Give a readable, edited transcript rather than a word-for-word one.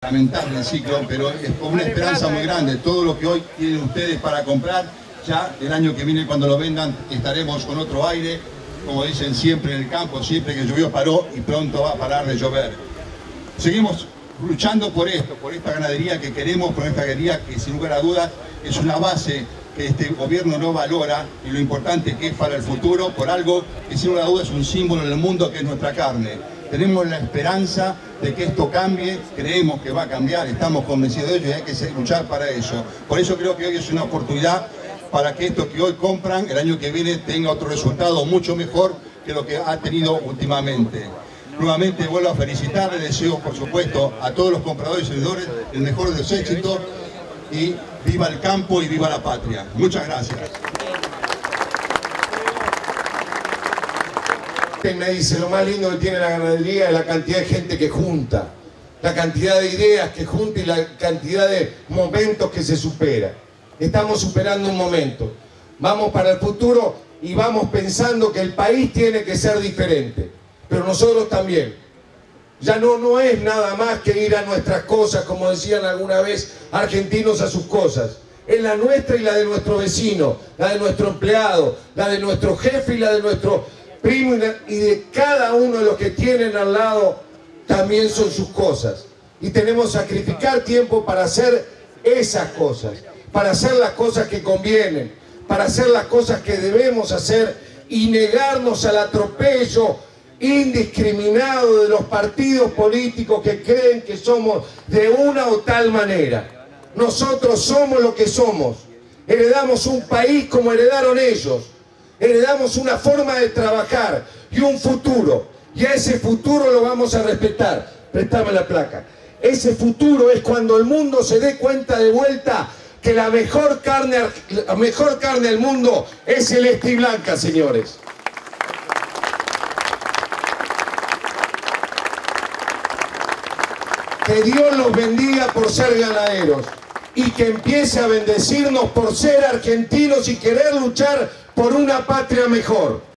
Lamentable el ciclo, pero es con una esperanza muy grande. Todo lo que hoy tienen ustedes para comprar, ya el año que viene cuando lo vendan estaremos con otro aire, como dicen siempre en el campo, siempre que llovió paró y pronto va a parar de llover. Seguimos luchando por esto, por esta ganadería que queremos, por esta ganadería que sin lugar a dudas es una base que este gobierno no valora y lo importante que es para el futuro, por algo que sin lugar a dudas es un símbolo en el mundo que es nuestra carne. Tenemos la esperanza de que esto cambie, creemos que va a cambiar, estamos convencidos de ello y hay que luchar para eso. Por eso creo que hoy es una oportunidad para que esto que hoy compran, el año que viene tenga otro resultado mucho mejor que lo que ha tenido últimamente. Nuevamente vuelvo a felicitar, les deseo por supuesto a todos los compradores y seguidores el mejor de los éxitos y viva el campo y viva la patria. Muchas gracias. Me dice, lo más lindo que tiene la ganadería es la cantidad de gente que junta, la cantidad de ideas que junta y la cantidad de momentos que se supera. Estamos superando un momento, vamos para el futuro y vamos pensando que el país tiene que ser diferente, pero nosotros también. Ya no es nada más que ir a nuestras cosas, como decían alguna vez, argentinos a sus cosas. Es la nuestra y la de nuestro vecino, la de nuestro empleado, la de nuestro jefe y la de nuestro primo y de cada uno de los que tienen al lado también son sus cosas. Y tenemos que sacrificar tiempo para hacer esas cosas, para hacer las cosas que convienen, para hacer las cosas que debemos hacer y negarnos al atropello indiscriminado de los partidos políticos que creen que somos de una o tal manera. Nosotros somos lo que somos. Heredamos un país como heredaron ellos. Heredamos una forma de trabajar y un futuro. Y a ese futuro lo vamos a respetar. Préstame la placa. Ese futuro es cuando el mundo se dé cuenta de vuelta que la mejor carne del mundo es celeste y blanca, señores. Que Dios los bendiga por ser ganaderos y que empiece a bendecirnos por ser argentinos y querer luchar por una patria mejor.